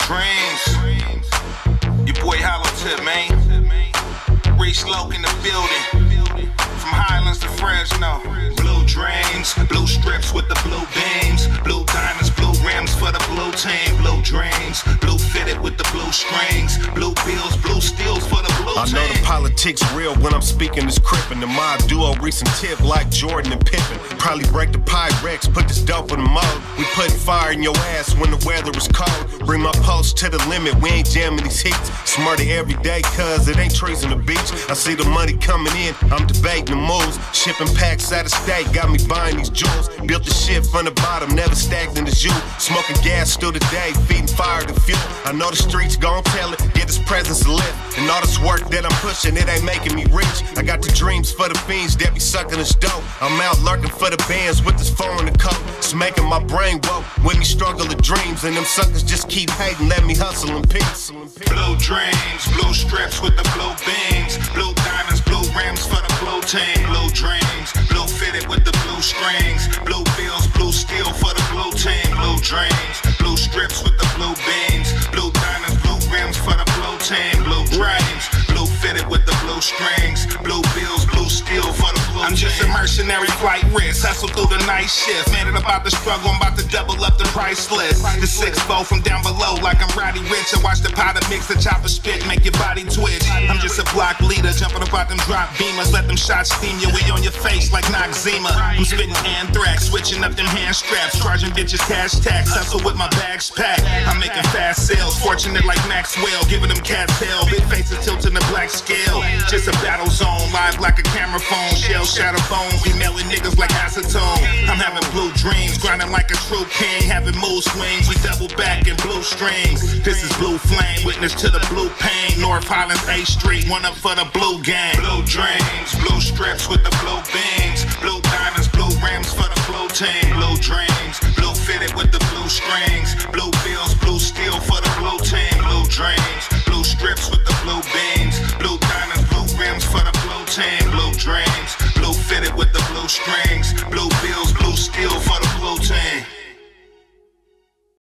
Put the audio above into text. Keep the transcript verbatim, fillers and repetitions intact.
dreams. Your boy Hollow Tip, man. Reese Loke in the building. From Highlands to Fresno. Blue dreams, blue strips with the blue beams. Blue diamonds, blue rims for the blue team. Blue dreams, blue fitted with the blue strings. Blue bills, blue steels for the blue team. I know the politics real when I'm speaking this crippin'. The mob duo recent tip like Jordan and Pippen. Probably break the Pyrex, put this dope in the mold. We putting fire in your ass when the weather is cold. Bring my post to the limit, we ain't jamming these heats. Smarter every day cause it ain't trees on the beach. I see the money coming in, I'm debating the moves. Shipping packs out of state, got me buying these jewels. Built the shit from the bottom, never stagnant as you. Smoking gas through the day, feeding fire to fuel. I know the streets gon' tell it, get his presence a lift. And all this work that I'm pushing, it ain't making me rich. I got the dreams for the fiends that be sucking this dope. I'm out lurking for the bands with this phone and coat. It's making my brain woke with me struggle of dreams. And them suckers just keep hating, let me hustle in peace. Blue dreams, blue strips with the blue beams. Blue diamonds, blue rims for the blue team. Blue dreams, blue fitted with the blue strings. Blue bills, blue steel for the blue team. Blue dreams, blue strips with the blue beams. Blue diamonds, blue rims for the blue team. Blue dreams, blue fitted with the blue strings. Blue bills, blue steel for the blue team. I'm just a mercenary flight risk, hustle through the night shift. Man, it about the struggle, I'm about to double up the price list. The six four from down below like I'm Roddy Rich. I watch the powder mix, the chopper spit, make your body twitch. I'm just a block leader, jumping about them drop beamers. Let them shots steam you, we on your face like Noxzema. I'm spitting anthrax, switching up them hand straps. Charging bitches cash tax, hustle with my bags packed. I'm making fast sales, fortunate like Maxwell. Giving them cats hell, big faces tilting the black scale. Just a battle zone, live like a camera phone. Shell shatter bones, we mailing niggas like acetone. I'm having blue dreams, grinding like a true king. Having mood swings, we double back in blue strings. This is blue flame, witness to the blue pain. North Highlands, eighth Street, one up for the blue gang. Blue dreams, blue strips with the blue beams. Blue diamonds, blue rims for the blue team. Blue dreams, blue fitted with the blue strings. Blue bills, blue steel for the blue team. Blue dreams, blue strips with the blue beams. Blue diamonds, blue rims for the blue team. Blue dreams, blue fitted with the blue strings. Blue